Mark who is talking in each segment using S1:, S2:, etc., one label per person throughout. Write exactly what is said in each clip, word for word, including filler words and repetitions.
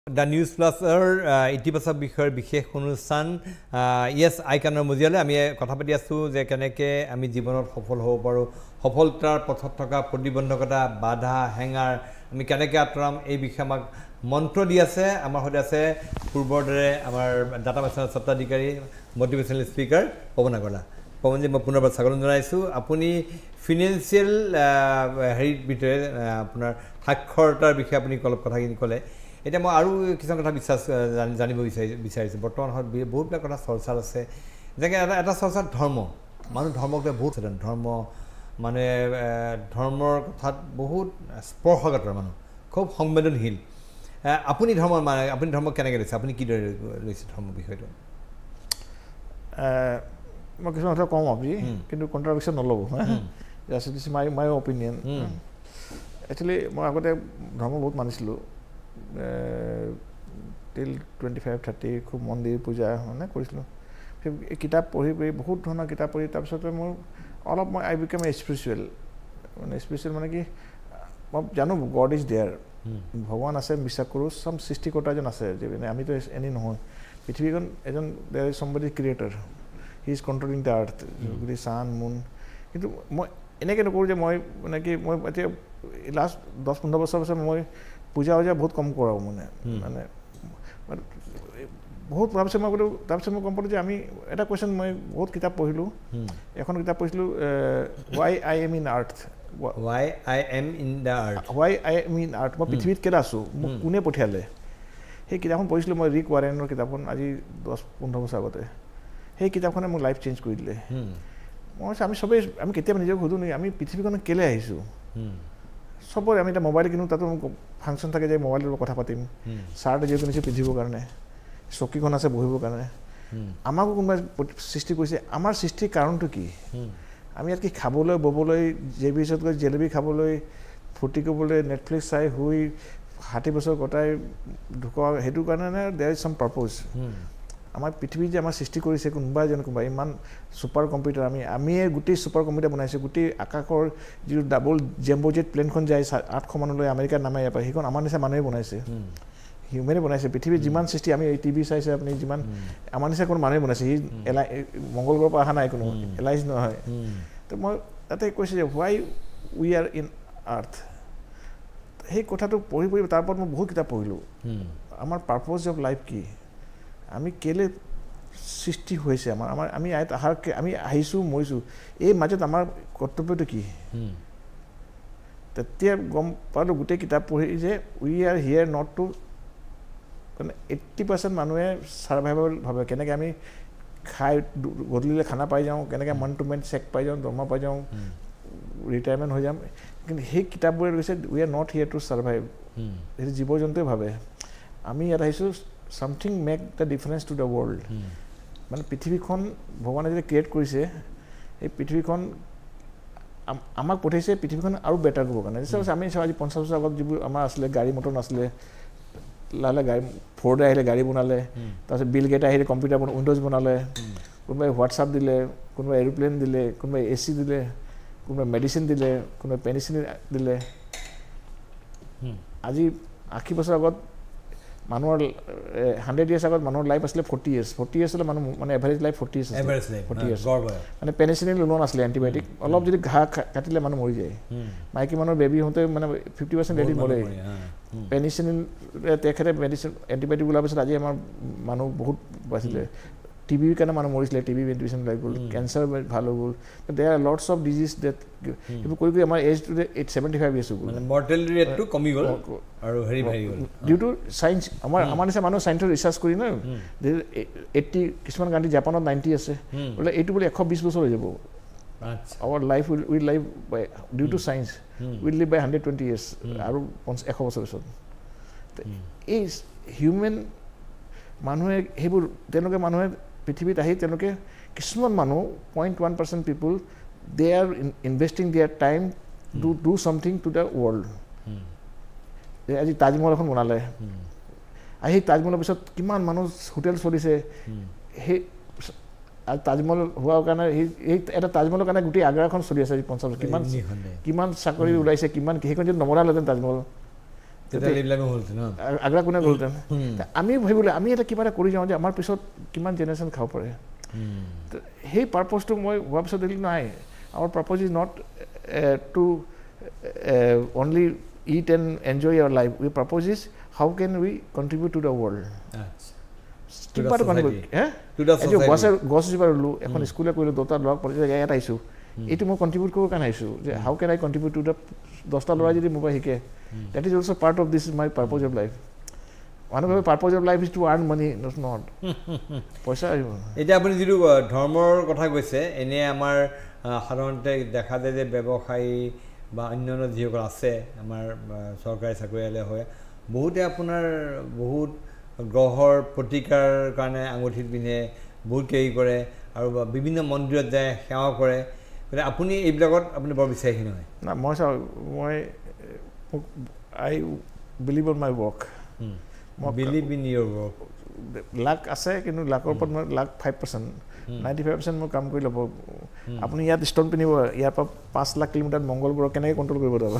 S1: The News Plus-er ইতিবাচক বিষয়ৰ বিশেষ অনুষ্ঠান ইয়েস আইকানৰ মজিয়ালে আমি কথা পাতি আছো যে কেনেকে আমি জীৱনত সফল হ'ব পাৰো সফলতাৰ পথত থকা প্ৰতিবন্ধকতা বাধা হেঙাৰ আমি কেনেকে আতৰাম এই বিষয়ে আমাক মন্ত্ৰ দি আছে আমাৰ হৈ আছে পূৰ্বৰ দৰে আমাৰ ডাটা মেছনৰ স্বত্বাধিকাৰী মোটিভেশনাল স্পিকাৰ পৱন আগৰৱালা পৱনজি মই পুনৰবাৰ স্বাগতম জনাইছো আপুনি ফিনান্সিয়েল হেৰি ভিতৰে আপোনাৰ সাক্ষৰতাৰ বিষয়ে আপুনি অলপ কথাখিনি ক'লে এটা মই আৰু কিছু কথা বিশ্বাস জানিব বিচাৰিছো বৰ্তমান বহুত কথা চৰ্চা আছে যেনে এটা চৰ্চা ধৰ্ম মানুহ ধৰ্মক বহুত ধৰ্ম মানে ধৰ্মৰ কথাত বহুত স্পৰ্শকাতৰ মানুহ খুব সংবেদনশীল আপুনি ধৰ্ম মানে আপুনি ধৰ্ম কেনেকৈ লৈছে আপুনি কি দৰে লৈছে ধৰ্ম বিষয়টো
S2: মই কিছুমান কথা কওঁ আপুনি কিন্তু কণ্ট্ৰভাৰ্চি নল'ব just this my my opinion actually মই আগতে ধৰ্ম বহুত মানিছিলোঁ টিল টুৱেণ্টি ফাইভ থাৰ্টি খুব মন্দিৰ পূজা মানে কৰিছিলোঁ সেই কিতাপ পঢ়ি পঢ়ি বহুত ধৰণৰ কিতাপ পঢ়ি তাৰপিছতে মোৰ অলপ মই আই বিকাম স্পিৰিচুৱেল মানে স্পিৰিচুৱেল মানে কি মই জানো গড ইজ দেয়াৰ ভগৱান আছে বিশ্বাস কৰোঁ চাম সৃষ্টিকৰ্তা এজন আছে যে আমিতো এনে নহয় পৃথিৱীখন এজন there is somebody creator he is controlling the earth গোটেই ছান মুন কিন্তু মই এনেকৈ নকৰোঁ যে মই মানে কি মই এতিয়া লাষ্ট দহ পোন্ধৰ বছৰ বছৰ মই পূজা উজা বহুত কম কৰাওঁ মানে মানে বহুত তাৰপিছত মই বোলো তাৰপিছত মই গম পালোঁ যে আমি এটা কুৱেশ্যন মই বহুত কিতাপ পঢ়িলোঁ এখন কিতাপ পঢ়িছিলোঁ why I am in earth
S1: why I am in the earth
S2: why I am in earth মই পৃথিৱীত কেলৈ আছোঁ মোক কোনে পঠিয়ালে সেই কিতাপখন পঢ়িছিলোঁ মই ৰিক ৱাৰেনৰ কিতাপখন আজি দহ পোন্ধৰ বছৰ আগতে সেই কিতাপখনে মোক লাইফ চেঞ্জ কৰি দিলে মই কৈছোঁ আমি চবেই আমি কেতিয়াবা নিজক সুধোঁ নেকি আমি পৃথিৱীখনত কেলৈ আহিছোঁ চবৰে আমি এতিয়া মোবাইল কিনো তাতো ফাংচন থাকে যে মোবাইলৰ লগত কথা পাতিম চাৰ্ট এযোৰ কিনিছোঁ পিন্ধিবৰ কাৰণে চকীখন আছে বহিবৰ কাৰণে আমাকো কোনোবাই সৃষ্টি কৰিছে আমাৰ সৃষ্টিৰ কাৰণটো কি আমি ইয়াত কি খাবলৈ ববলৈ জেবিচত গৈ জেলেবি খাবলৈ ফূৰ্তি কৰিবলৈ নেটফ্লিক্স চাই শুই ষাঠি বছৰ কটাই ঢুকোৱা সেইটো কাৰণে নে দেয়াৰ ইজ চাম পাৰ্পজ আমাৰ পৃথিৱী যে আমাৰ সৃষ্টি কৰিছে কোনোবা যেন কোনোবা ইমান ছুপাৰ কম্পিউটাৰ আমি আমিয়ে গোটেই ছুপাৰ কম্পিউটাৰ বনাইছোঁ গোটেই আকাশৰ যিটো ডাবল জেম্ব'জেট প্লেনখন যায় আঠশ মানলৈ আমেৰিকাৰ নামে ইয়াৰ পৰা সেইখন আমাৰ নিচিনা মানুহে বনাইছে হিউমেনে বনাইছে পৃথিৱীৰ যিমান সৃষ্টি আমি এই টিভি চাইছে আপুনি যিমান আমাৰ নিচিনা কোনো মানুহে বনাইছে সি এলাই মংগল গ্ৰহৰ পৰা অহা নাই কোনো এলাইজ নহয় তো মই তাতে কৈছোঁ যে হোৱাই উই আৰ ইন আৰ্থ সেই কথাটো পঢ়ি পঢ়ি তাৰ ওপৰত মই বহুত কিতাপ পঢ়িলোঁ আমাৰ পাৰ্পজ অফ লাইফ কি আমি কেলৈ সৃষ্টি হৈছে আমাৰ আমাৰ আমি আহাৰ আমি আহিছোঁ মৰিছোঁ এই মাজত আমাৰ কৰ্তব্যটো কি তেতিয়া গম পালোঁ গোটেই কিতাপ পঢ়ি যে we are here not to মানে এইট্টি পাৰ্চেণ্ট মানুহে ছাৰ্ভাইভেল ভাবে কেনেকৈ আমি খাই গধূলিলৈ খানা পাই যাওঁ কেনেকৈ মান্থ টু মান্থ চেক পাই যাওঁ দৰমহা পাই যাওঁ ৰিটায়াৰমেণ্ট হৈ যাম কিন্তু সেই কিতাপবোৰে কৈছে we are not here to survive সেইটো জীৱ জন্তুৱে ভাবে আমি ইয়াত আহিছোঁ something make the difference to the world মানে পৃথিৱীখন ভগৱানে যদি ক্ৰিয়েট কৰিছে এই পৃথিৱীখন আমাক পঠাইছে পৃথিৱীখন আৰু বেটাৰ কৰিবৰ কাৰণে নিশ্চয় আমি চাওঁ আজি পঞ্চাছ বছৰ আগত যিবোৰ আমাৰ আছিলে গাড়ী মটৰ নাছিলে লাহে লাহে গাড়ী ফৰ্ডে আহিলে গাড়ী বনালে তাৰপিছত বিল গেট আহিলে কম্পিউটাৰ উইণ্ড'জ বনালে কোনোবাই হোৱাটছআপ দিলে কোনোবাই এৰোপ্লেন দিলে কোনোবাই এ চি দিলে কোনোবাই মেডিচিন দিলে কোনোবাই পেনিচিলিন দিলে আজি আশী বছৰ আগত মানুহৰ হাণ্ড্ৰেড ইয়াৰ্ছ আগত মানুহৰ লাইফ আছিলে ফৰ্টি ইয়াৰ্ছ ফৰ্টি ইয়াৰ্ছ হ'লে মানুহ মানে average life forty years forty years মানে পেনিচিলিন লোৱা নাছিলে এণ্টিবায়'টিক অলপ যদি ঘাঁহ কাটিলে মানুহ মৰি যায় মাইকী মানুহৰ বেবী হওঁতে মানে ফিফটি পাৰ্চেণ্ট ৰেডিত মৰে পেনিচিলিন তেখেতে মেডিচিন এণ্টিবায়'টিক ওলোৱাৰ পিছত আজি আমাৰ মানুহ বহুত বাচিলে টিবিৰ কাৰণে মানুহ মৰিছিলে টিবি ভেণ্টিলেশ্যন ওলাই গ'ল কেঞ্চাৰ ভাল হৈ গ'ল they are lots of disease that সেইবোৰ কৰি কৰি আমাৰ এজটো এইট ছেভেণ্টি ফাইভ ইয়েৰ্ছ হৈ গ'ল
S1: মৰ্টেলিটি ৰেটটো কমি গ'ল আৰু হেৰি বাঢ়ি গ'ল
S2: ডিউ টু চায়েন্স আমাৰ আমাৰ নিচিনা মানুহ চায়েন্সৰ ৰিচাৰ্চ কৰি ন এইট্টি কিছুমান কাণ্ট্ৰি জাপানত নাইণ্টি আছে বোলে এইটো বোলে এশ বিছ বছৰ হৈ যাব our life will will life by due to science will live by hundred twenty years আৰু এশ বছৰ পিছত এই হিউমেন মানুহে সেইবোৰ তেওঁলোকে মানুহে পৃথিৱীত আহি তেওঁলোকে কিছুমান মানুহ point one percent people they are investing their time to do something to the world আজি তাজমহল এখন বনালে আহি তাজমহলৰ পিছত কিমান মানুহ হোটেল চলিছে সেই তাজমহল হোৱাৰ কাৰণে সেই এটা তাজমহলৰ কাৰণে গোটেই আগ্ৰাখন চলি আছে আজি পঞ্চাছ কিমান কিমান চাকৰি ওলাইছে কিমান সেইখন যদি নবনালেহেঁতেন তাজমহল আগ্ৰা কোনে গ'লহেঁতেন আমি ভাবিলোঁ আমি এটা কিবা এটা কৰি যাওঁ যে আমাৰ পিছত কিমান জেনেৰেশ্যন খাব পাৰে সেই পাৰ্পজটো মই হোৱাৰ পিছত দেখিলোঁ নাই our purpose is not to only eat and enjoy your life. We purpose is how can we contribute to the world. কিবা এটা contribute হে এই গছ গছ জোপা ৰুলো এখন স্কুলে কৰিলোঁ দহটা ল'ৰাক পঢ়াইছোঁ ইয়াত আহিছোঁ এইটো মই কণ্ট্ৰিবিউট কৰিব কাৰণে আহিছোঁ যে how can I contribute to the দহটা ল'ৰাই যদি মোবাইল শিকে that is also' part of this my purpose of life মানুহ ভাবে purpose of life is to earn money not পইচা আহিব
S1: এতিয়া আপুনি যিটো ধৰ্মৰ কথা কৈছে এনে আমাৰ সাধাৰণতে দেখা যায় যে ব্যৱসায়ী বা অন্যান্য যিসকল আছে আমাৰ চৰকাৰী চাকৰিয়ালে হয় বহুতে আপোনাৰ বহুত গ্ৰহৰ প্ৰতিকাৰ কাৰণে আঙুঠিত পিন্ধে বহুত কেৰি কৰে আৰু বিভিন্ন মন্দিৰত যায় সেৱা কৰে গতিকে আপুনি এইবিলাকত আপুনি বৰ বিশ্বাসী নহয়
S2: না মই চাওঁ মই I believe on my work
S1: believe in your work
S2: luck আছে কিন্তু লাকৰ ওপৰত মই luck five percent ninety five percent মই কাম কৰি ল'ব আপুনি ইয়াত ষ্ট'ন পিন্ধিব ইয়াৰ পৰা পাঁচ লাখ কিলোমিটাৰ মংগল গ্ৰহ কেনেকৈ কণ্ট্ৰল কৰিব দাদা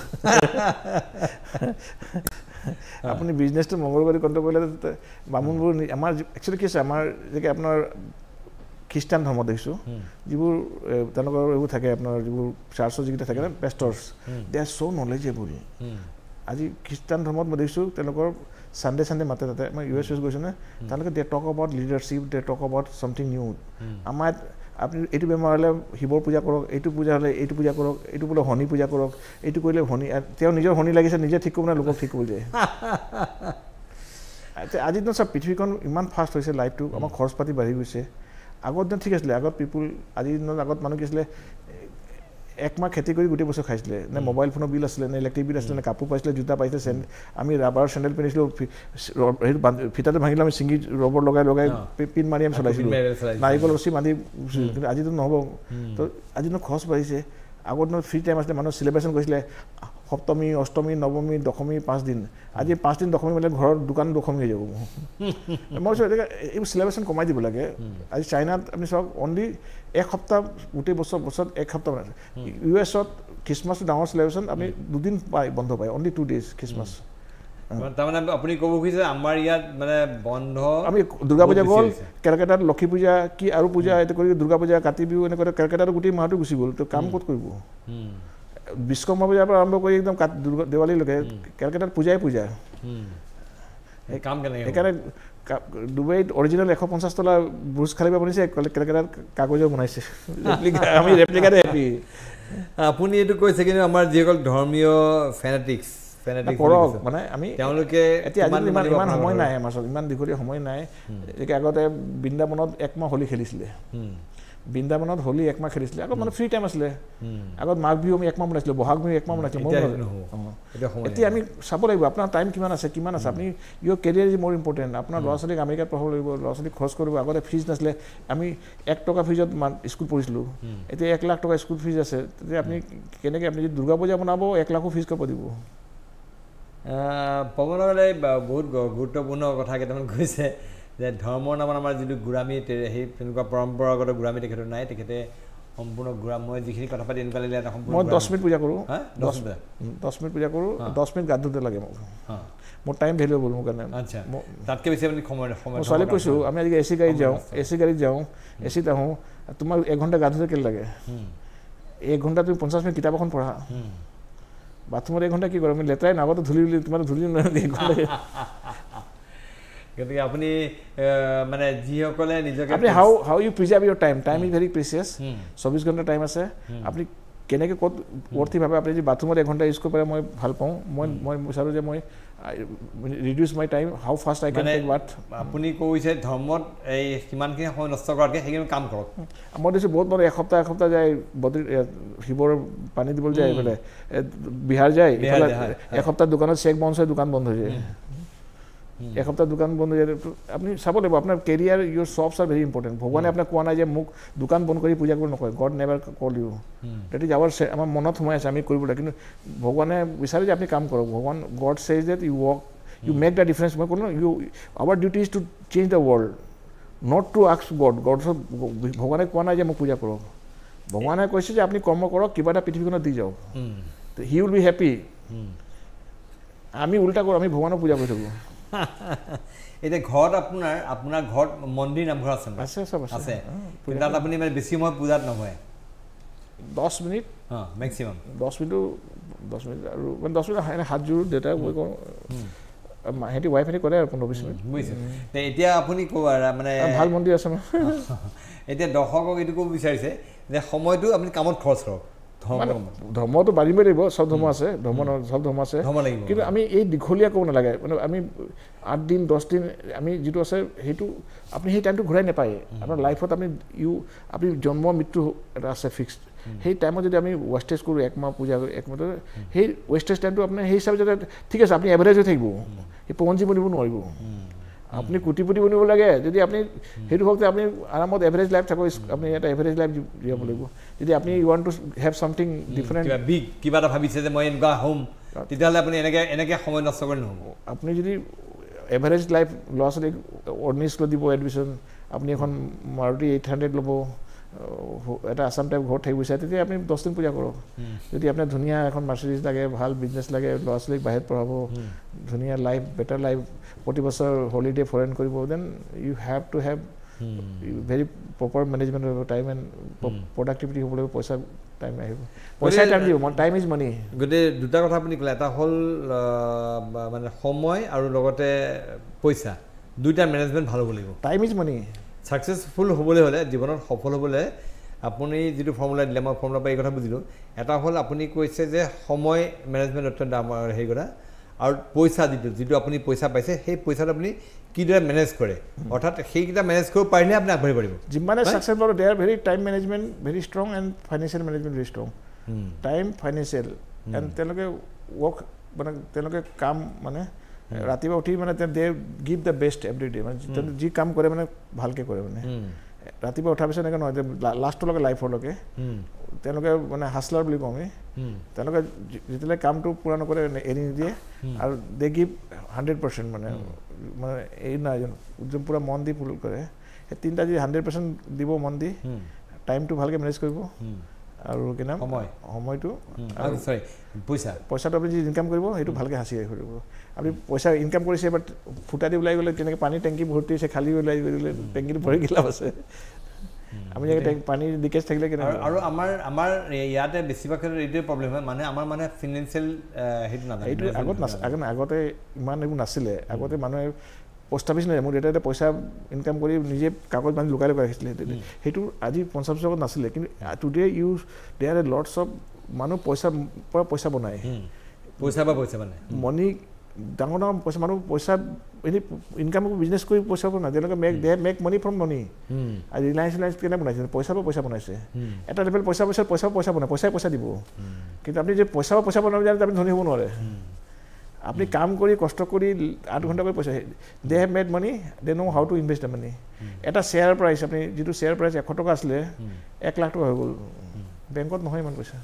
S2: আপুনি বিজনেছটো মংগল গ্ৰহ কণ্ট্ৰল কৰিলে বামুণবোৰ আমাৰ একচুৱেলি কি আছে আমাৰ যেনেকৈ আপোনাৰ খ্ৰীষ্টান ধৰ্ম দেখিছোঁ যিবোৰ তেওঁলোকৰ এইবোৰ থাকে আপোনাৰ যিবোৰ চাৰ্চৰ যিকেইটা থাকে ন পেষ্টৰ্ছ দে আৰ চ' নলেজেবল আজি খ্ৰীষ্টান ধৰ্মত মই দেখিছোঁ তেওঁলোকৰ Sunday Sunday মাতে তাতে মই ইউ এছ এছ গৈছোঁ নে তেওঁলোকে they talk about leadership they talk about something new আমাৰ আপুনি এইটো বেমাৰ হ'লে শিৱৰ পূজা কৰক এইটো পূজা হ'লে এইটো পূজা কৰক এইটো বোলে শনি পূজা কৰক এইটো কৰিলে শনি তেওঁ নিজৰ শনি লাগিছে নিজে ঠিক কৰিব নে লোকক ঠিক কৰি দিয়ে আজিৰ দিনত চব পৃথিৱীখন ইমান ফাষ্ট হৈছে লাইফটো আমাৰ খৰচ পাতি বাঢ়ি গৈছে আগৰ দিনত ঠিক আছিলে আগত পিপুল আজিৰ দিনত আগত মানুহ কি আছিলে একমাহ খেতি কৰি গোটেই বছৰ খাইছিলে নে মোবাইল ফোনৰ বিল আছিলে নে ইলেক্ট্ৰিক বিল আছিলে নে কাপোৰ পাইছিলে জোতা পাইছিলে চেণ্ড আমি ৰাবাৰ চেণ্ডেল পিন্ধিছিলোঁ হেৰি ফিটাটো ভাঙিলে আমি ছিঙি ৰবৰ লগাই লগাই পিন মাৰি আমি চলাইছিলোঁ নাৰিকল ৰছী বান্ধি কিন্তু আজিতো নহ'ব তো আজি দিনত খৰচ বাঢ়িছে আগৰ দিনত ফ্ৰী টাইম আছিলে মানুহ চেলিব্ৰেশ্যন কৰিছিলে সপ্তমী অষ্টমী নৱমী দশমী পাঁচদিন আজি পাঁচদিন দশমী মানে ঘৰৰ দোকান দশমী হৈ যাব মই কৈছোঁ এতিয়া এইবোৰ চেলিব্ৰেশ্যন কমাই দিব লাগে আজি চাইনাত আপুনি চাওক অনলি এক সপ্তাহ গোটেই বছৰ বছৰত এক সপ্তাহ মানে ইউ এছত খ্ৰীষ্টমাছটো ডাঙৰ চেলিব্ৰেশ্যন আপুনি দুদিন পায় বন্ধ পায় অনলি টু ডেজ খ্ৰীষ্টমাছ
S1: তাৰমানে আপুনি ক'ব খুজিছে আমাৰ ইয়াত মানে বন্ধ
S2: আমি দুৰ্গা পূজা গ'ল কেলকাতাত লক্ষী পূজা কি আৰু পূজা এইটো কৰি দুৰ্গা পূজা কাতি বিহু এনেকৈ কেলকাতাত গোটেই মাহটো গুচি গ'ল তো কাম ক'ত কৰিব বিশ্বকৰ্মা পূজাৰ পৰা আৰম্ভ কৰি একদম দেৱালীলৈকে কেলকাতাত পূজাই পূজা
S1: কাম কেনেকৈ
S2: সেইকাৰণে ডুবাইত অৰিজিনেল এশ পঞ্চাছ তলা বুৰ্জ খালিফা বনিছে কেলকাতাত কাগজৰ বনাইছে আমি ৰেপ্লিকাতে হেপি
S1: আপুনি এইটো কৈছে কিন্তু আমাৰ যিসকল ধৰ্মীয় ফেনেটিক্স
S2: কৰক মানে আমি
S1: তেওঁলোকে
S2: এতিয়া আজি ইমান ইমান সময় নাই আমাৰ ওচৰত ইমান দীঘলীয়া সময় নাই এতিয়া আগতে বৃন্দাবনত একমাহ হোলী খেলিছিলে বৃন্দাবনত হোলী একমাহ খেলিছিলে আগত মানে ফ্ৰী টাইম আছিলে আগত মাঘ বিহু আমি একমাহ বনাইছিলোঁ বহাগ বিহু একমাহ বনাইছিলোঁ এতিয়া আমি চাব লাগিব আপোনাৰ টাইম কিমান আছে কিমান আছে আপুনি ইয়ৰ কেৰিয়াৰ ইজ মোৰ ইম্পৰ্টেণ্ট আপোনাৰ ল'ৰা ছোৱালীক আমেৰিকাত পঢ়াব লাগিব ল'ৰা ছোৱালীক খৰচ কৰিব আগতে ফিজ নাছিলে আমি এক টকা ফিজত স্কুল পঢ়িছিলোঁ এতিয়া এক লাখ টকা স্কুল ফিজ আছে তেতিয়া আপুনি কেনেকৈ আপুনি যদি দুৰ্গা পূজা বনাব এক লাখো ফিজ ক'ব দিব
S1: পৱনলৈ বহুত গুৰুত্বপূৰ্ণ কথা কেইটামান কৈছে যে ধৰ্মৰ নামত আমাৰ যিটো গোলামী সেই তেনেকুৱা পৰম্পৰাগত গোলামী তেখেতৰ নাই তেখেতে সম্পূৰ্ণ গোলাম মই যিখিনি কথা পাতি এনেকুৱা লাগিলে এটা সম্পূৰ্ণ
S2: মই দহ মিনিট পূজা কৰোঁ
S1: দহ
S2: দহ মিনিট পূজা কৰোঁ দহ মিনিট গা ধুতে লাগে মোক মোৰ টাইম ভেলুৱেবল মোৰ কাৰণে
S1: আচ্ছা তাতকৈ বেছি আপুনি সময় সময়
S2: মই ছোৱালীক কৈছোঁ আমি আজিকালি এ চি গাড়ীত যাওঁ এ চি গাড়ীত যাওঁ এ চিত আহোঁ তোমাক এঘণ্টা গা ধুতে কেলে লাগে এক ঘণ্টা তুমি পঞ্চাছ মিনিট কিতাপ এখন পঢ়া বাথৰুমত এঘণ্টা কি কৰোঁ আমি লেতেৰাই নাগতো ধূলি ধূলি তোমাৰ ধূলি
S1: গতিকে আপুনি মানে যিসকলে নিজকে
S2: আপুনি how how you preserve your time time is very precious চৌবিছ ঘণ্টা টাইম আছে আপুনি কেনেকৈ ক'ত অৰ্থিভাৱে আপুনি যদি বাথৰুমত এঘণ্টা ইউজ কৰিব পাৰে মই ভাল পাওঁ মই মই বিচাৰোঁ যে মই reduce my time how fast I can take but
S1: আপুনি কৈছে ধৰ্মত এই সিমানখিনি সময় নষ্ট কৰাতকৈ সেইখিনি কাম কৰক
S2: মই দেখিছোঁ বহুত মানুহ এসপ্তাহ এসপ্তাহ যায় বদ্ৰী শিৱৰ পানী দিবলৈ যায় এইফালে বিহাৰ যায় এসপ্তাহ দোকানত চেক বাউন্স হয় দোকান বন্ধ হৈ যায় এসপ্তাহ দোকান বন্ধ হৈ যায় আপুনি চাব লাগিব আপোনাৰ career your shops are very important ভগৱানে আপোনাক কোৱা নাই যে মোক দোকান বন্ধ কৰি পূজা কৰিব নকয় God never call you that is our আমাৰ মনত সোমাই আছে আমি কৰিব লাগে কিন্তু ভগৱানে বিচাৰে যে আপুনি কাম কৰক ভগৱান God says that you work you make the difference মই ক'লোঁ you our duty is to change the world not to ask God God ভগৱানে কোৱা নাই যে মোক পূজা কৰক ভগৱানে কৈছে যে আপুনি কৰ্ম কৰক কিবা এটা পৃথিৱীখনত দি যাওক হি উইল বি হেপী আমি উল্টা কৰোঁ, আমি ভগৱানক পূজা কৰি থাকোঁ।
S1: এতিয়া ঘৰত আপোনাৰ আপোনাৰ ঘৰত মন্দিৰ নামঘৰ আছে
S2: আছে চব
S1: আছে তাত আপুনি মানে বেছি সময় পূজাত নহয়
S2: দহ মিনিট
S1: অঁ মেক্সিমাম
S2: দহ মিনিটো দহ মিনিট আৰু মানে দহ মিনিট এনে হাত জোৰ দেউতাই মই কওঁ সিহঁতি ৱাইফে কৰে আৰু পোন্ধৰ বিছ মিনিট
S1: বুজিছোঁ এতিয়া আপুনি ক'ব মানে
S2: ভাল মন্দিৰ আছে
S1: এতিয়া দৰ্শকক এইটো ক'ব বিচাৰিছে যে সময়টো আপুনি কামত খৰচ কৰক
S2: ধৰ্মটো বাঢ়িবই লাগিব চব ধৰ্ম আছে ধৰ্ম চব ধৰ্ম আছে কিন্তু আমি এই দীঘলীয়া ক'ব নালাগে মানে আমি আঠ দিন দহ দিন আমি যিটো আছে সেইটো আপুনি সেই টাইমটো ঘূৰাই নাপায় আপোনাৰ লাইফত আপুনি ইউ আপুনি জন্ম মৃত্যু এটা আছে ফিক্সড সেই টাইমত যদি আমি ৱেষ্টেজ কৰোঁ একমাহ পূজা কৰি একমাহ সেই ৱেষ্টেজ টাইমটো আপোনাৰ সেই হিচাপে যাতে ঠিক আছে আপুনি এভাৰেজ হৈ থাকিব সেই পঞ্জী বনিব নোৱাৰিব আপুনি কোটিপতি বনিব লাগে যদি আপুনি সেইটো হওক যে আপুনি আৰামত এভাৰেজ লাইফ থাকক আপুনি এটা এভাৰেজ লাইফ জীয়াব লাগিব যদি আপুনি you want to have something different
S1: big কিবা এটা ভাবিছে যে মই এনেকুৱা হ'ম তেতিয়াহ'লে আপুনি এনেকৈ এনেকৈ সময় নষ্ট কৰি নহ'ব
S2: আপুনি যদি এভাৰেজ লাইফ ল'ৰা ছোৱালীক অৰ্নিছ লৈ দিব এডমিশ্যন আপুনি এখন মাৰুতি এইট হাণ্ড্ৰেড ল'ব এটা আছাম টাইপ ঘৰত থাকিব বিচাৰে তেতিয়া আপুনি দহ দিন পূজা কৰক যদি আপোনাৰ ধুনীয়া এখন মাৰ্চিডিজ লাগে ভাল বিজনেছ লাগে ল'ৰা ছোৱালীক বাহিৰত পঢ়াব ধুনীয়া লাইফ বেটাৰ লাইফ প্ৰতি বছৰ হলিডে ফৰেন কৰিব then you have to have very proper management হ'ব টাইম এণ্ড প্ৰডাক্টিভিটি হ'ব লাগিব পইচা টাইম আহিব পইচাই টাইম দিব টাইম ইজ মানি
S1: গতিকে দুটা কথা আপুনি ক'লে এটা হ'ল মানে সময় আৰু লগতে পইচা দুইটা মেনেজমেণ্ট ভাল হ'ব লাগিব
S2: টাইম ইজ মানি
S1: ছাকচেছফুল হ'বলৈ হ'লে জীৱনত সফল হ'বলৈ আপুনি যিটো ফৰ্মুলা দিলে মই ফৰ্মুলা পৰা এই কথা বুজিলোঁ এটা হ'ল আপুনি কৈছে যে সময় মেনেজমেণ্ট অত্যন্ত হেৰি কথা আৰু পইচা যিটো যিটো আপুনি পইচা পাইছে সেই পইচাটো আপুনি কিদৰে মেনেজ কৰে অৰ্থাৎ সেইকেইটা মেনেজ কৰিব পাৰিলে আপুনি আগবাঢ়িব পাৰিব
S2: যিমানে ছাকচেছ পাব they are very time management very strong and financial management very strong time financial and তেওঁলোকে ৱৰ্ক মানে তেওঁলোকে কাম মানে ৰাতিপুৱা উঠি মানে they give the best every day মানে যি কাম কৰে মানে ভালকৈ কৰে মানে ৰাতিপুৱা উঠাৰ পিছত এনেকৈ নহয় যে লাষ্টলৈকে লাইফৰলৈকে তেওঁলোকে মানে হাছলাৰ বুলি কওঁ আমি তেওঁলোকে যেতিয়ালৈ কামটো পূৰা নকৰে এৰি নিদিয়ে আৰু দে গিভ হাণ্ড্ৰেড পাৰ্চেণ্ট মানে মানে এই নাই যোন পূৰা মন দি ফুল কৰে সেই তিনিটা যদি হাণ্ড্ৰেড পাৰ্চেণ্ট দিব মন দি টাইমটো ভালকৈ মেনেজ কৰিব আৰু কি নাম
S1: সময়
S2: সময়টো
S1: আৰু চৰি পইচা
S2: পইচাটো আপুনি যি ইনকাম কৰিব সেইটো ভালকৈ সাঁচি ৰাখিব লাগিব আপুনি পইচা ইনকাম কৰিছে এবাৰ ফুটা দি ওলাই গ'লে তেনেকৈ পানী টেংকি ভৰ্তি হৈছে খালী ওলাই গ'লে টেংকিটো ভৰি গিলাপ আছে আমি যেনেকৈ পানী লিকেজ থাকিলে কেনেকৈ
S1: আৰু আমাৰ আমাৰ ইয়াতে বেছিভাগ ক্ষেত্ৰত এইটোৱে প্ৰব্লেম হয় মানে আমাৰ মানে ফিনেন্সিয়েল সেইটো নাজানে
S2: এইটো আগত নাছিলে আগতে ইমান এইবোৰ নাছিলে আগতে মানুহে পোষ্ট অফিচ নাই মোৰ দেউতাই পইচা ইনকাম কৰি নিজে কাগজ বান্ধি লুকাই লুকাই ৰাখিছিলে সেইটো আজি পঞ্চাছ বছৰ আগত নাছিলে কিন্তু today use they are a lots of মানুহ পইচা পৰা পইচা বনায়
S1: পইচা বা পইচা মানে
S2: মনি ডাঙৰ ডাঙৰ পইচা মানুহ পইচা এনেই ইনকাম বিজনেছ কৰি পইচা বনায় তেওঁলোকে make they make money from money আৰু ৰিলায়েন্স ৰিলায়েন্স কেনে বনাইছে পইচা পৰা পইচা বনাইছে এটা লেভেল পইচা পইচা পইচা পইচা বনায় পইচাই পইচা দিব কিন্তু আপুনি যে পইচা পৰা পইচা বনাব জানে আপুনি ধনী হ'ব নোৱাৰে আপুনি কাম কৰি কষ্ট কৰি আঠ ঘণ্টা কৰি পইচা they have made money they know' how to invest the money এটা শ্বেয়াৰ প্ৰাইচ আপুনি যিটো শ্বেয়াৰ প্ৰাইচ এশ টকা আছিলে এক লাখ টকা হৈ গ'ল বেংকত নহয় ইমান পইচা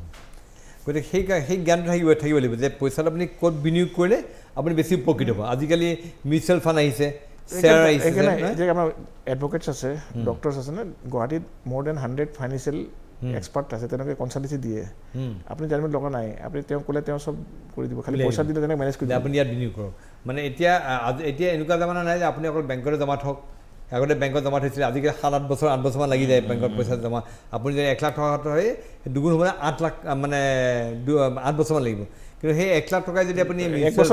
S1: গতিকে সেই সেই জ্ঞানটো থাকিব থাকিব লাগিব যে পইচাটো আপুনি ক'ত বিনিয়োগ কৰিলে আপুনি বেছি উপকৃত হ'ব আজিকালি মিউচুৱেল ফাণ্ড আহিছে শ্বেয়াৰ আহিছে
S2: যে আমাৰ এডভকেটছ আছে ডক্টৰছ আছে ন গুৱাহাটীত মোৰ দেন হাণ্ড্ৰেড ফাইনেন্সিয়েল এক্সপাৰ্ট আছে তেনেকৈ কনচালটেঞ্চি দিয়ে আপুনি জানিব লগা নাই আপুনি তেওঁ ক'লে তেওঁ চব কৰি দিব খালি পইচা দিলে তেনেকৈ মেনেজ কৰি
S1: আপুনি ইয়াত বিনিয়োগ কৰক মানে এতিয়া এতিয়া এনেকুৱা জামানা নাই যে আপুনি অকল বেংকতে জমা থওক আগতে বেংকত জমা থৈছিলে আজিকালি সাত আঠ বছৰ আঠ বছৰমান লাগি যায় বেংকত পইচা জমা আপুনি যদি এক লাখ টকা হয় দুগুণ হ'বলৈ আঠ লাখ মানে আঠ বছৰমান লাগিব কিন্তু সেই এক লাখ টকাই যদি আপুনি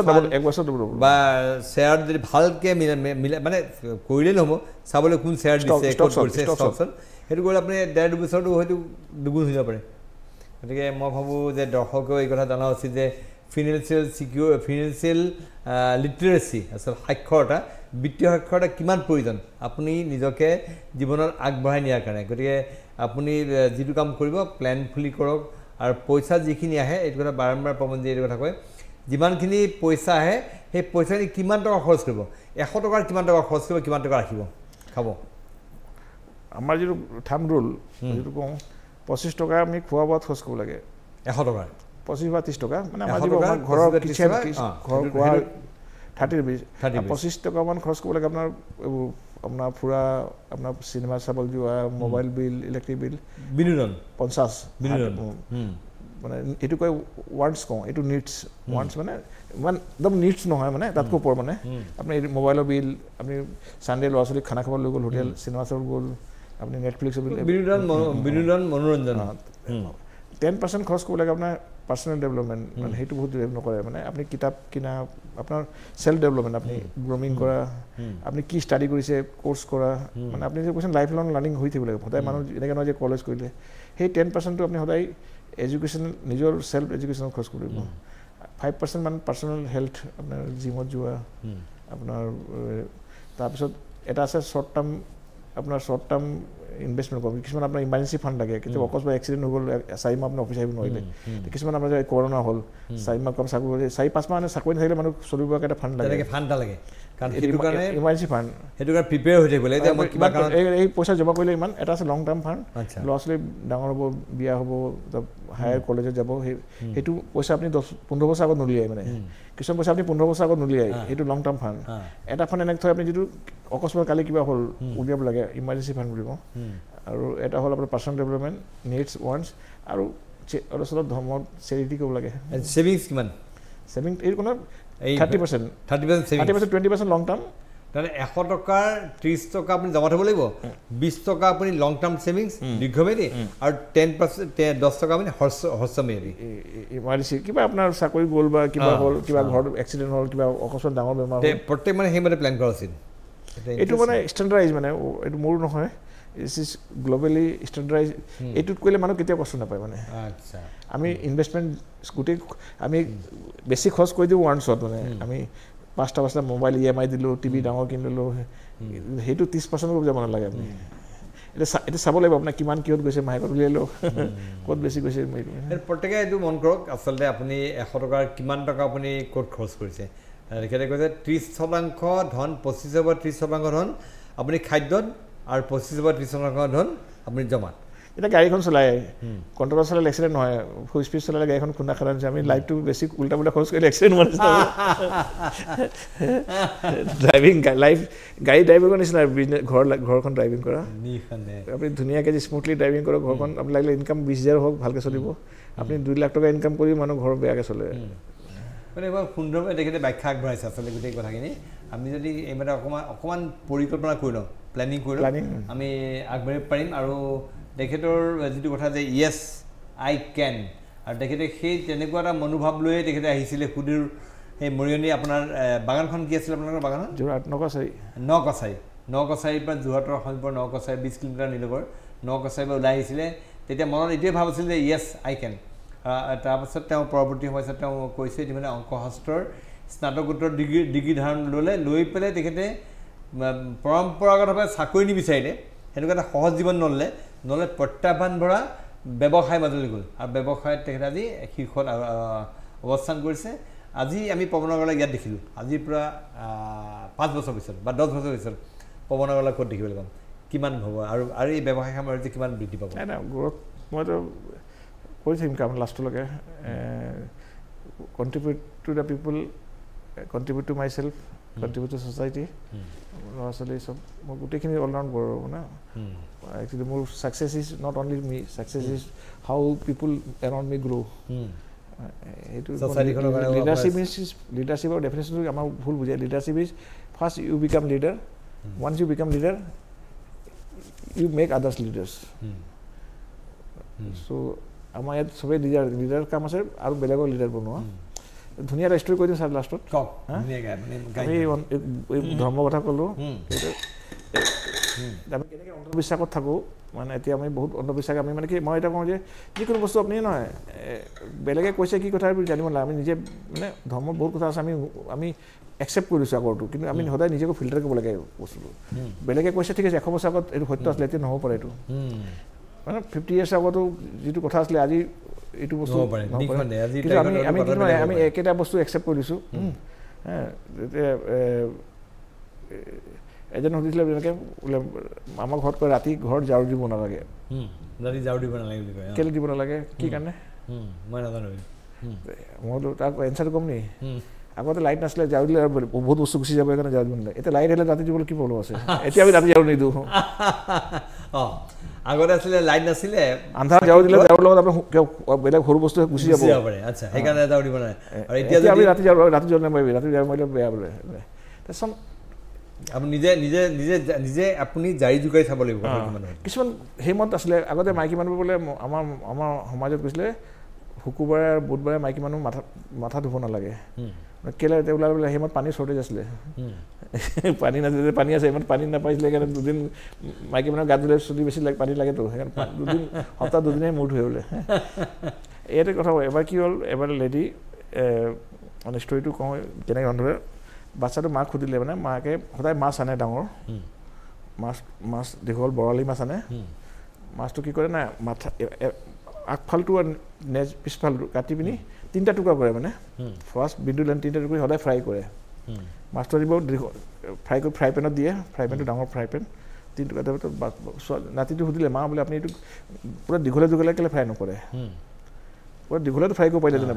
S1: বা শ্বেয়াৰ যদি ভালকৈ মিলাই মানে কৰিলেই নহ'ব চাবলৈ কোন শ্বেয়াৰ দিছে ক'ত কৰিছে ষ্টকছত সেইটো কৰিলে আপুনি ডেৰ দুবছৰটো হয়তো দুগুণ হৈ যাব পাৰে গতিকে মই ভাবোঁ যে দৰ্শকেও এই কথা জনা উচিত যে ফিনেন্সিয়েল চিকিউৰ ফিনেন্সিয়েল লিটাৰেচি আচলতে সাক্ষৰতা বিত্তীয় সাক্ষৰতা কিমান প্ৰয়োজন আপুনি নিজকে জীৱনত আগবঢ়াই নিয়াৰ কাৰণে গতিকে আপুনি যিটো কাম কৰিব প্লেনফুলি কৰক আৰু পইচা যিখিনি আহে এইটো কথা বাৰম্বাৰ প্ৰবন্ধী এইটো কথা কয় যিমানখিনি পইচা আহে সেই পইচাখিনি কিমান টকা খৰচ কৰিব এশ টকাৰ কিমান টকা খৰচ কৰিব কিমান টকা ৰাখিব খাব
S2: আমাৰ যিটো থাম ৰুল যিটো কওঁ পঁচিছ টকা আমি খোৱা বোৱাত খৰচ কৰিব লাগে
S1: এশ টকা
S2: পঁচিছ বা ত্ৰিছ টকা মানে আমাৰ যিবোৰ আমাৰ ঘৰৰ কিচেন ঘৰ খোৱা থাৰ্টি ৰুপিজ পঁচিছ টকামান খৰচ কৰিব লাগে আপোনাৰ এইবোৰ আপোনাৰ ফুৰা আপোনাৰ চিনেমা চাবলৈ যোৱা মোবাইল বিল ইলেক্ট্ৰিক বিল
S1: বিনোদন
S2: পঞ্চাছ
S1: বিনোদন
S2: মানে এইটো কয় ৱান্টছ কওঁ এইটো নিডছ ৱান্টছ মানে ইমান একদম নিডছ নহয় মানে তাতকৈ ওপৰ মানে আপুনি মোবাইলৰ বিল আপুনি চানডে ল'ৰা ছোৱালীক খানা খাব লৈ গ'ল হোটেল চিনেমা চাব গ'ল আপুনি নেটফ্লিক্সৰ বিল
S1: বিনোদন মনোৰঞ্জন
S2: টেন পাৰ্চেণ্ট খৰচ কৰিব লাগে আপোনাৰ পাৰ্চনেল ডেভেলপমেণ্ট মানে সেইটো বহুত ডেভেলপ নকৰে মানে আপুনি কিতাপ কিনা আপোনাৰ চেল্ফ ডেভেলপমেণ্ট আপুনি গ্ৰুমিং কৰা আপুনি কি ষ্টাডি কৰিছে কোৰ্চ কৰা মানে আপুনি যে কৈছে লাইফ লং লাৰ্ণিং হৈ থাকিব লাগিব সদায় মানুহ এনেকৈ নহয় যে কলেজ কৰিলে সেই টেন পাৰ্চেণ্টটো আপুনি সদায় এডুকেশ্যন নিজৰ চেল্ফ এডুকেশ্যনত খৰচ কৰিব ফাইভ পাৰ্চেণ্ট মান পাৰ্চনেল হেল্থ আপোনাৰ জিমত যোৱা আপোনাৰ তাৰপিছত এটা আছে শ্বৰ্ট টাৰ্ম আপোনাৰ শ্বৰ্ট টাৰ্ম ইনভেষ্টমেণ্ট কৰিব কিছুমান আপোনাৰ ইমাৰ্জেঞ্চি ফাণ্ড লাগে কেতিয়াবা অকস্মাত এক্সিডেণ্ট হৈ গ'ল চাৰি মাহ আপুনি অফিচ আহিব নোৱাৰিলে কিছুমান আপোনাৰ কৰোণা হ'ল চাৰি মাহ কম চাকৰি চাৰি পাঁচ মাহ চাকৰি নাথাকিলে মানুহ চলিবৰ কাৰণে ফাণ্ড লাগে
S1: ফাণ্ড এটা লাগে কাৰণ সেইটো কাৰণে
S2: ইমাৰ্জেঞ্চি ফাণ্ড
S1: সেইটো কাৰণে প্ৰিপেয়াৰ হৈ থাকিব লাগে মই কিবা কাৰণ
S2: এই পইচা জমা কৰিলে ইমান এটা আছে লং টাৰ্ম ফাণ্ড ল'ৰা ছোৱালী ডাঙৰ হ'ব বিয়া হ'ব হায়াৰ কলেজত যাব সেই সেইটো পইচা আপুনি দহ পোন্ধৰ বছৰ আগত নুলিয়াই মানে কিছুমান পইচা আপুনি পোন্ধৰ বছৰ আগত নুলিয়াই সেইটো লং টাৰ্ম ফাণ্ড এটা ফাণ্ড এনেকৈ থয় আপুনি যিটো অকস্মাত কালি কিবা হ'ল উলিয়াব লাগে ইমাৰ্জেঞ্চি ফাণ্ড বুলি কওঁ আৰু এটা হ'ল আপোনাৰ পাৰ্চনেল ডেভেলপমেণ্ট নিডছ ৱান্টছ আৰু অলপ চলপ ধৰ্মত চেৰিটি কৰিব লাগে
S1: ছেভিংছ কিমান
S2: ছেভিং এইটো কোনো thirty percent
S1: thirty percent
S2: thirty percent twenty percent long term
S1: তাৰমানে এশ টকাৰ ত্ৰিছ টকা আপুনি জমা থ'ব লাগিব বিছ টকা আপুনি লং টাৰ্ম ছেভিংছ দীৰ্ঘম্যাদী আৰু টেন পাৰ্চেণ্ট দহ টকা আপুনি হ্ৰস্বম্যাদী
S2: ইমাৰ্জেঞ্চি কিবা আপোনাৰ চাকৰি গ'ল বা কিবা হ'ল কিবা ঘৰত এক্সিডেণ্ট হ'ল কিবা অকস্মাত ডাঙৰ বেমাৰ হ'ল
S1: প্ৰত্যেক মানে সেইমতে প্লেন কৰা উচিত
S2: এইটো মানে ষ্টেণ্ডাৰ্ডাইজ মানে এইটো মোৰ নহয় ইটছ ইজ গ্ল'বেলি ষ্টেণ্ডাৰ্ডাইজ এইটোত কৰিলে মানুহ কেতিয়াও কষ্ট নাপায় মানে
S1: আচ্ছা
S2: আমি ইনভেষ্টমেণ্ট গোটেই আমি বেছি খৰচ কৰি দিওঁ ৱান্টছত মানে আমি পাঁচটা পাঁচটা মোবাইল ই এম আই দিলোঁ টিভি ডাঙৰ কিনিলোঁ সেইটো ত্ৰিছ পাৰ্চেণ্ট যাব নালাগে আপুনি এতিয়া এতিয়া চাব লাগিব আপোনাৰ কিমান কিহত গৈছে মাহেকত উলিয়াই লওক ক'ত বেছি গৈছে
S1: প্ৰত্যেকে এইটো মন কৰক আচলতে আপুনি এশ টকাৰ কিমান টকা আপুনি ক'ত খৰচ কৰিছে তেখেতে কৈছে ত্ৰিছ শতাংশ ধন পঁচিছৰ পৰা ত্ৰিছ শতাংশ ধন আপুনি খাদ্যত আৰু পঁচিছৰ পৰা ত্ৰিছ শতাংশ ধন আপুনি জমাত
S2: এতিয়া গাড়ীখন চলাই কণ্ট্ৰলত চলালে এক্সিডেণ্ট নহয় ফুল স্পীড চলালে গাড়ীখন খুন্দা খাৰা নিচিনা আমি লাইফটো বেছি উল্টা পুল্টা খৰচ কৰিলে এক্সিডেণ্ট হোৱা নিচিনা ড্ৰাইভিং লাইফ গাড়ী ড্ৰাইভিঙৰ নিচিনা বিজনেছ ঘৰ ঘৰখন ড্ৰাইভিং কৰা আপুনি ধুনীয়াকৈ যে স্মুথলি ড্ৰাইভিং কৰক ঘৰখন আপুনি লাগিলে ইনকাম বিছ হাজাৰ হওক ভালকৈ চলিব আপুনি দুই লাখ টকা ইনকাম কৰি মানুহ ঘৰ বেয়াকৈ চলে
S1: মানে বৰ সুন্দৰভাৱে তেখেতে ব্যাখ্যা আগবঢ়াইছে আচলতে গোটেই কথাখিনি আমি যদি এইমতে অকণমান অকণমান পৰিকল্পনা কৰি লওঁ প্লেনিং কৰি লওঁ আমি আগবাঢ়িব পাৰিম আৰু তেখেতৰ যিটো কথা যে য়েছ আই কেন আৰু তেখেতে সেই তেনেকুৱা এটা মনোভাৱ লৈয়ে তেখেতে আহিছিলে সুদূৰ সেই মৰিয়নি আপোনাৰ বাগানখন কি আছিল আপোনালোকৰ বাগানত
S2: যোৰহাট নকছাৰী
S1: নকছাৰী নকছাৰীৰ পৰা যোৰহাটৰ সমীপৰ নকছাৰী বিছ কিলোমিটাৰ নিলগৰ নকছাৰীৰ পৰা ওলাই আহিছিলে তেতিয়া মনত এইটোৱে ভাৱ আছিল যে য়েছ আই কেন তাৰপাছত তেওঁ পৰৱৰ্তী সময়ত তেওঁ কৈছে ইতিমধ্যে অংকশাস্ত্ৰৰ স্নাতকোত্তৰ ডিগ্ৰী ডিগ্ৰী ধাৰণ ল'লে লৈ পেলাই তেখেতে পৰম্পৰাগতভাৱে চাকৰি নিবিচাৰিলে সেনেকুৱা এটা সহজ জীৱন নল'লে নহ'লে প্ৰত্যাহ্বান ভৰা ব্যৱসায় মাজলৈ গ'ল আৰু ব্যৱসায়ত তেখেতে আজি শীৰ্ষত অৱস্থান কৰিছে আজি আমি পৱন আগৰৱালাক ইয়াত দেখিলোঁ আজিৰ পৰা পাঁচ বছৰ পিছত বা দহ বছৰ পিছত পৱন আগৰৱালাক ক'ত দেখিবলৈ পাম কিমান হ'ব আৰু আৰু এই ব্যৱসায় সামৰ্থ্য কিমান বৃদ্ধি পাব
S2: নাই নাই গ্ৰ'থ মইতো কৰি থাকিম কাম লাষ্টলৈকে contribute to the people contribute to myself contribute to society ল'ৰা ছোৱালী চব মই গোটেইখিনি অলৰাউণ্ড কৰোঁ মানে একচুৱেলি মোৰ success is not only me success is how people around me grow' সেইটো লিডাৰশ্বিপ ইজ লিডাৰশ্বিপৰ ডেফিনেশ্যনটো আমাৰ ভুল বুজায় leadership is first you become leader once you become leader you make others leaders so' আমাৰ ইয়াত চবেই লিডাৰ লিডাৰ কাম আছে আৰু বেলেগৰ লিডাৰ বনোৱা ধুনীয়া এটা ষ্টৰি কৈ দিওঁ ছাৰ লাষ্টত আমি ধৰ্মৰ কথা ক'লোঁ আমি কেনেকৈ অন্ধবিশ্বাসত থাকোঁ মানে এতিয়া আমি বহুত অন্ধবিশ্বাস আমি মানে কি মই এটা কওঁ যে যিকোনো বস্তু আপুনি নহয় বেলেগে কৈছে কি কথা জানিব নালাগে আমি নিজে মানে ধৰ্মত বহুত কথা আছে আমি আমি একচেপ্ট কৰি দিছোঁ আগৰটো কিন্তু আমি সদায় নিজকে ফিল্টাৰ কৰিব লাগে বস্তুটো বেলেগে কৈছে ঠিক আছে এশ বছৰ আগত এইটো সত্য আছিলে এতিয়া নহ'ব পাৰে এইটো মানে ফিফটি ইয়াৰ্ছ আগতো যিটো কথা আছিলে আজি এইটো বস্তু কিন্তু আমি আমি কি নহয় আমি একেটা বস্তু একচেপ্ট কৰি দিছোঁ এজন সুধিছিলে এনেকৈ বোলে আমাৰ ঘৰত কয় ৰাতি ঘৰত ঝাৰু দিব নালাগে
S1: ৰাতি ঝাৰু দিব নালাগে বুলি কয়
S2: কেলৈ দিব নালাগে কি কাৰণে
S1: মই নাজানো
S2: মই তাক এনচাৰটো ক'ম নি আগতে লাইট নাছিলে ঝাৰু দিলে বহুত বস্তু গুচি যাব সেইকাৰণে ঝাৰু দিব নালাগে এতিয়া লাইট আহিলে ৰাতি দিবলৈ কি প্ৰব্লেম আছে এতিয়া আমি ৰাতি ঝাৰু নিদিওঁ
S1: অঁ আগতে আছিলে লাইট নাছিলে
S2: আন্ধাৰ যাও দিলে যাওৰ লগত আপোনাৰ বেলেগ সৰু বস্তু গুচি যাব
S1: পাৰে আচ্ছা সেইকাৰণে যাও দিব নাই
S2: আৰু এতিয়া যদি আমি ৰাতি যাও ৰাতি জ্বল নাপাবি ৰাতি যাও মাৰিলে বেয়া বোলে তাৰছত
S1: আপুনি নিজে নিজে নিজে নিজে আপুনি জাৰি জুকাৰি চাব লাগিব
S2: কিছুমান হেমত আছিলে আগতে মাইকী মানুহ বোলে আমাৰ আমাৰ সমাজত কৈছিলে শুকুৰবাৰে আৰু বুধবাৰে মাইকী মানুহ মাথা মাথা ধুব নালাগে কেলে ওলালে বোলে হেমত পানী চৰ্টেজ আছিলে পানী নাছিলে পানী আছে হেমত পানী নাপাইছিলে কাৰণে দুদিন মাইকী মানুহৰ গাত ধুলে চুলি বেছি লাগে পানী লাগেতো সেইকাৰণে দুদিন সপ্তাহ দুদিনে মূৰ ধুৱে বোলে এইটো কথা এবাৰ কি হ'ল এবাৰ লেডি মানে ষ্টৰিটো কওঁ কেনেকৈ ৰন্ধে বাচ্চাটো মাক সুধিলে মানে মাকে সদায় মাছ আনে ডাঙৰ মাছ মাছ দীঘল বৰালি মাছ আনে মাছটো কি কৰে না মাথা আগফালটো নেজ পিছফালটো কাটি পিনি তিনিটা টুকুৰা কৰে মানে ফাৰ্ষ্ট বিন্দু লাইন তিনিটা টুকুৰা সদায় ফ্ৰাই কৰে মাছটো দিব ফ্ৰাই কৰি ফ্ৰাই পেনত দিয়ে ফ্ৰাই পেনটো ডাঙৰ ফ্ৰাই পেন তিনি টুকুৰা তাৰপিছত নাতিটো সুধিলে মা বোলে আপুনি এইটো পূৰা দীঘলে দীঘলে কেলে ফ্ৰাই নকৰে পুৰা দীঘলেতো ফ্ৰাই কৰিব পাৰিলে জানো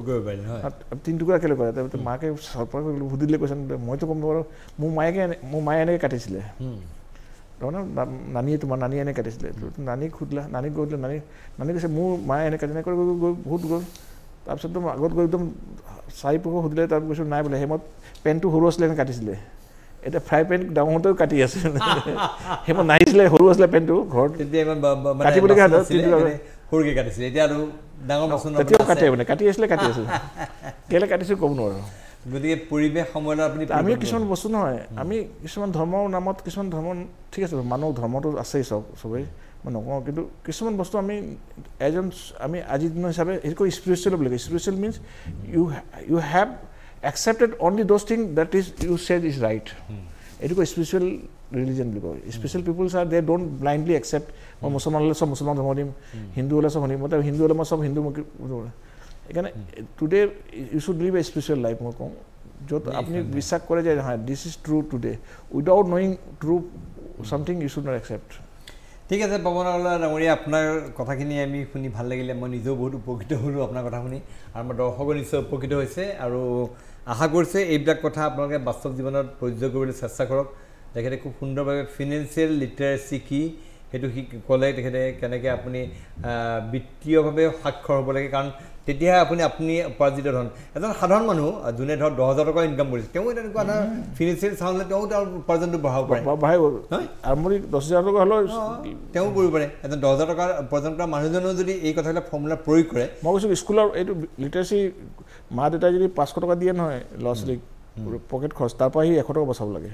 S2: তিনি টুকুৰা কেলে কৰে তাৰপিছত মাকে চৰপৰা সুধিলে কৈছে মইতো ক'ম নোৱাৰোঁ মোৰ মায়েকে মোৰ মায়ে এনেকৈ কাটিছিলে তাৰমানে নানীয়ে তোমাৰ নানীয়ে এনেকৈ কাটিছিলে নানীক সুধিলা নানীক গৈ নানী নানী কৈছে মোৰ মায়ে এনেকৈ কাটি এনেকৈ গৈ বহুত গ'ল তাৰপিছত আগত গৈ একদম চাৰি পোক সুধিলে তাৰ কৈছোঁ নাই বোলে সেইমত পেনটো সৰু আছিলে এনেকৈ কাটিছিলে এতিয়া ফ্ৰাই পেন ডাঙৰ হওঁতেও কাটি আছে সেইমত নাহিছিলে সৰু আছিলে পেনটো ঘৰত কাটিবলগীয়া
S1: সৰুকৈ কাটিছিলে এতিয়া আৰু ডাঙৰ বস্তু
S2: তেতিয়াও কাটে মানে কাটি আছিলে কাটি আছে কেলে কাটিছোঁ ক'ব নোৱাৰোঁ
S1: গতিকে পৰিৱেশ সময়ত আপুনি
S2: আমি কিছুমান বস্তু নহয় আমি কিছুমান ধৰ্মৰ নামত কিছুমান ধৰ্ম ঠিক আছে মানুহ ধৰ্মটো আছেই চব চবেই মই নকওঁ কিন্তু কিছুমান বস্তু আমি এজন আমি আজিৰ দিনৰ হিচাপে সেইটো স্পিৰিচুৱেল বুলি কয় spiritual means you you have accepted only those thing that is you said is right এইটো কয় স্পিৰিচুৱেল ৰিলিজন বুলি কয় special peoples are they don't blindly accept মই মুছলমান হ'লে চব মুছলমান ধৰ্ম দিম হিন্দু হ'লে চব শুনিম মই হিন্দু হ'লে মই চব হিন্দু সেইকাৰণে today you should live a spiritual life মই কওঁ য'ত আপুনি বিশ্বাস কৰে যে হয় this is true today without knowing true something you should not accept
S1: ঠিক আছে পৱন আগৰৱালা ডাঙৰীয়া আপোনাৰ কথাখিনি আমি শুনি ভাল লাগিলে মই নিজেও বহুত উপকৃত হ'লোঁ আপোনাৰ কথা শুনি আৰু আমাৰ দৰ্শকো নিশ্চয় উপকৃত হৈছে আৰু আশা কৰিছে এইবিলাক কথা আপোনালোকে বাস্তৱ জীৱনত প্ৰযোজ্য কৰিবলৈ চেষ্টা কৰক তেখেতে খুব সুন্দৰভাৱে ফিনেন্সিয়েল লিটাৰেচি কি সেইটো সি ক'লে তেখেতে কেনেকৈ আপুনি বিত্তীয়ভাৱে সাক্ষৰ হ'ব লাগে কাৰণ তেতিয়াহে আপুনি আপুনি উপাৰ্জিত ধন এজন সাধাৰণ মানুহ যোনে ধৰক দহ হাজাৰ টকা ইনকাম কৰিছে তেওঁ তেনেকুৱা এটা ফিনেন্সিয়েল চাউণ্ডে তেওঁ তেওঁৰ উপাৰ্জনটো বঢ়াব পাৰে
S2: আৰম্ভণি দহ হাজাৰ টকা হ'লেও
S1: তেওঁ কৰিব পাৰে এজন দহ হাজাৰ টকা উপাৰ্জন কৰা মানুহজনেও যদি এই কথাবিলাক ফৰ্মুলা প্ৰয়োগ কৰে
S2: মই কৈছোঁ স্কুলৰ এইটো লিটাৰেচি মা দেউতাই যদি পাঁচশ টকা দিয়ে নহয় ল'ৰা ছোৱালীক পকেট খৰচ তাৰ পৰা সি এশ টকা বচাব লাগে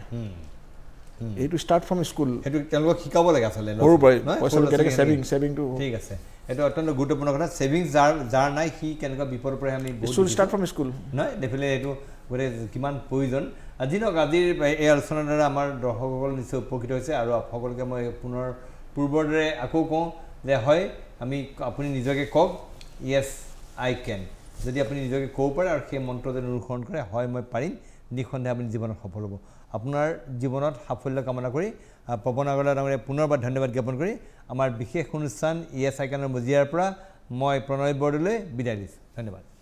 S2: এইটো ষ্টাৰ্ট ফ্ৰম স্কুল
S1: সেইটো তেওঁলোকক শিকাব লাগে আচলতে
S2: সৰুৰ পৰাই পইচা কেনেকৈ ছেভিং ছেভিংটো
S1: ঠিক আছে এইটো অত্যন্ত গুৰুত্বপূৰ্ণ কথা ছেভিংছ যাৰ যাৰ নাই সি কেনেকুৱা বিপদৰ পৰা আমি
S2: স্কুল ষ্টাৰ্ট ফ্ৰম স্কুল
S1: নহয় দেখিলে এইটো গোটেই কিমান প্ৰয়োজন আজি নক আজিৰ এই আলোচনাৰ দ্বাৰা আমাৰ দৰ্শকসকল নিশ্চয় উপকৃত হৈছে আৰু সকলোকে মই পুনৰ পূৰ্বৰ দৰে আকৌ কওঁ যে হয় আমি আপুনি নিজকে কওক য়েছ আই কেন যদি আপুনি নিজকে ক'ব পাৰে আৰু সেই মন্ত্ৰ যদি অনুসৰণ কৰে হয় মই পাৰিম নিঃসন্দেহে আপুনি জীৱনত সফল হ'ব আপোনাৰ জীৱনত সাফল্য কামনা কৰি পৱন আগৰৱালা ডাঙৰীয়া পুনৰবাৰ ধন্যবাদ জ্ঞাপন কৰি আমাৰ বিশেষ অনুষ্ঠান য়েছ আই কেনৰ মজিয়াৰ পৰা মই প্ৰণয় বৰদলৈ বিদায় দিছোঁ ধন্যবাদ